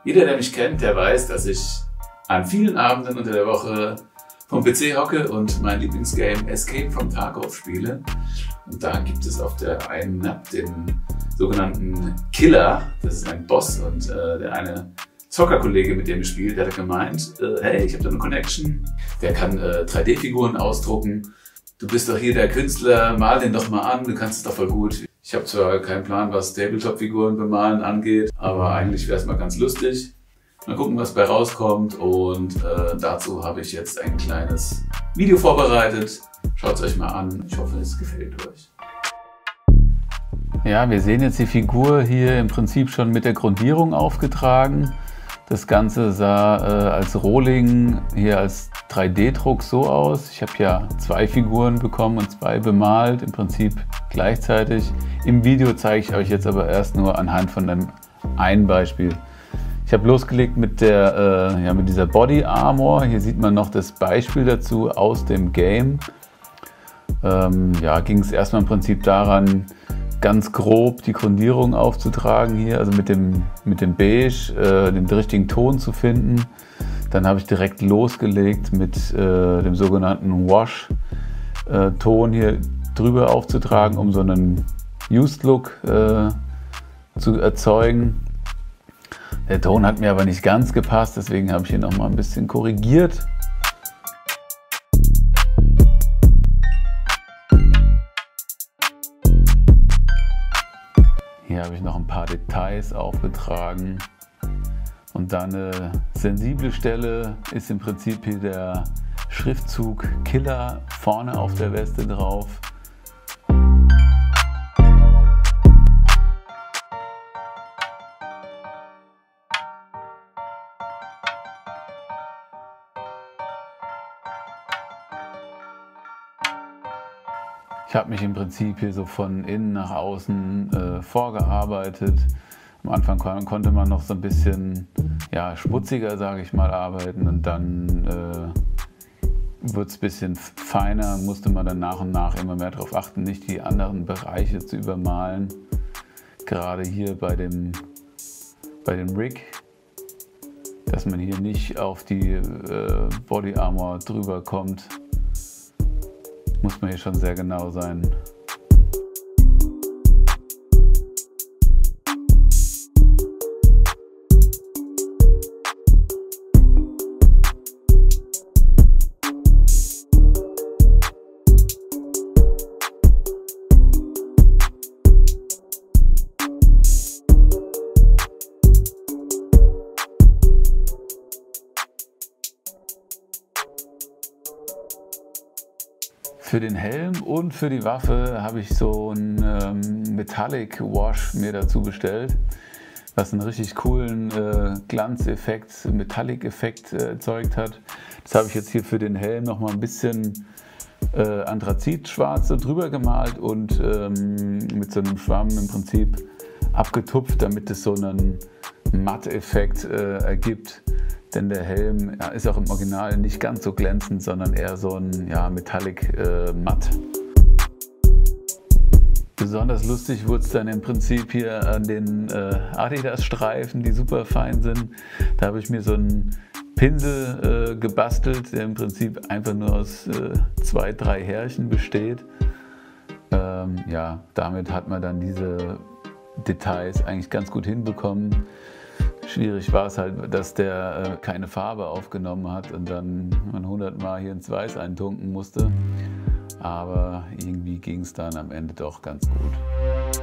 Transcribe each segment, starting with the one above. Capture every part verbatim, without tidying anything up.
Jeder, der mich kennt, der weiß, dass ich an vielen Abenden unter der Woche vom P C hocke und mein Lieblingsgame Escape from Tarkov spiele. Und da gibt es auf der einen Map den sogenannten Killer. Das ist ein Boss und äh, der eine Zockerkollege, mit dem ich spiele, der hat gemeint, äh, hey, ich habe da eine Connection. Der kann äh, drei D Figuren ausdrucken. Du bist doch hier der Künstler, mal den doch mal an, du kannst es doch voll gut. Ich habe zwar keinen Plan, was Tabletop-Figuren bemalen angeht, aber eigentlich wäre es mal ganz lustig. Mal gucken, was bei rauskommt, und äh, dazu habe ich jetzt ein kleines Video vorbereitet. Schaut es euch mal an, ich hoffe, es gefällt euch. Ja, wir sehen jetzt die Figur hier im Prinzip schon mit der Grundierung aufgetragen. Das Ganze sah äh, als Rohling hier als drei D Druck so aus. Ich habe ja zwei Figuren bekommen und zwei bemalt, im Prinzip gleichzeitig. Im Video zeige ich euch jetzt aber erst nur anhand von einem einen Beispiel. Ich habe losgelegt mit, der, äh, ja, mit dieser Body Armor. Hier sieht man noch das Beispiel dazu aus dem Game. Ähm, ja, ging es erstmal im Prinzip daran, ganz grob die Grundierung aufzutragen hier, also mit dem, mit dem Beige, äh, den richtigen Ton zu finden. Dann habe ich direkt losgelegt mit äh, dem sogenannten Wash-Ton hier drüber aufzutragen, um so einen Used Look äh, zu erzeugen. Der Ton hat mir aber nicht ganz gepasst, deswegen habe ich hier noch mal ein bisschen korrigiert. Hier habe ich noch ein paar Details aufgetragen. Und dann eine sensible Stelle ist im Prinzip hier der Schriftzug Killer vorne auf der Weste drauf. Ich habe mich im Prinzip hier so von innen nach außen äh, vorgearbeitet. Am Anfang kon konnte man noch so ein bisschen ja, schmutziger, sage ich mal, arbeiten, und dann äh, wird es ein bisschen feiner, musste man dann nach und nach immer mehr darauf achten, nicht die anderen Bereiche zu übermalen. Gerade hier bei dem, bei dem Rig, dass man hier nicht auf die äh, Body Armor drüber kommt. Muss man hier schon sehr genau sein. Für den Helm und für die Waffe habe ich so einen ähm, Metallic Wash mir dazu bestellt, was einen richtig coolen äh, Glanzeffekt, Metallic-Effekt äh, erzeugt hat. Das habe ich jetzt hier für den Helm noch mal ein bisschen äh, Anthrazitschwarz drüber gemalt und ähm, mit so einem Schwamm im Prinzip abgetupft, damit es so einen Matt-Effekt äh, ergibt. Denn der Helm ja, ist auch im Original nicht ganz so glänzend, sondern eher so ein ja, Metallic äh, Matt. Besonders lustig wurde es dann im Prinzip hier an den äh, Adidas-Streifen, die super fein sind. Da habe ich mir so einen Pinsel äh, gebastelt, der im Prinzip einfach nur aus äh, zwei, drei Härchen besteht. Ähm, ja, damit hat man dann diese Details eigentlich ganz gut hinbekommen. Schwierig war es halt, dass der äh, keine Farbe aufgenommen hat und dann man hundertmal hier ins Weiß eintunken musste. Aber irgendwie ging es dann am Ende doch ganz gut.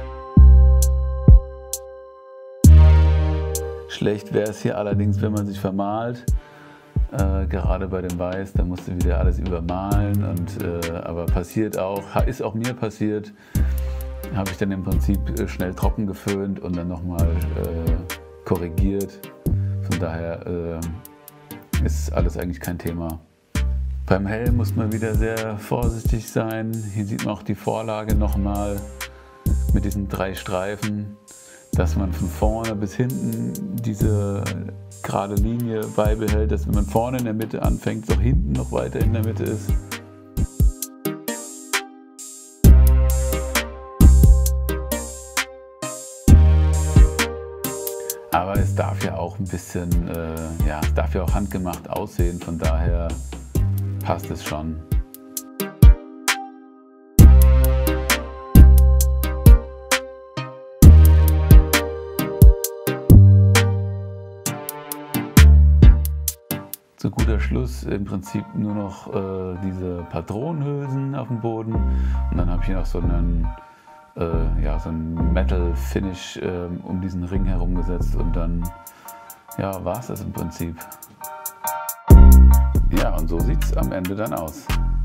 Schlecht wäre es hier allerdings, wenn man sich vermalt. Äh, gerade bei dem Weiß, da musste wieder alles übermalen. Und, äh, aber passiert auch, ist auch mir passiert. Habe ich dann im Prinzip schnell trocken geföhnt und dann nochmal äh, korrigiert. Von daher äh, ist alles eigentlich kein Thema. Beim Helm muss man wieder sehr vorsichtig sein. Hier sieht man auch die Vorlage nochmal mit diesen drei Streifen, dass man von vorne bis hinten diese gerade Linie beibehält, dass wenn man vorne in der Mitte anfängt, auch hinten noch weiter in der Mitte ist. Aber es darf ja auch ein bisschen, äh, ja, es darf ja auch handgemacht aussehen, von daher passt es schon. Zu guter Schluss im Prinzip nur noch äh, diese Patronenhülsen auf dem Boden und dann habe ich hier noch so einen, äh, ja, so einen Metal-Finish äh, um diesen Ring herum gesetzt und dann ja, war es das im Prinzip. Ja, und so sieht es am Ende dann aus.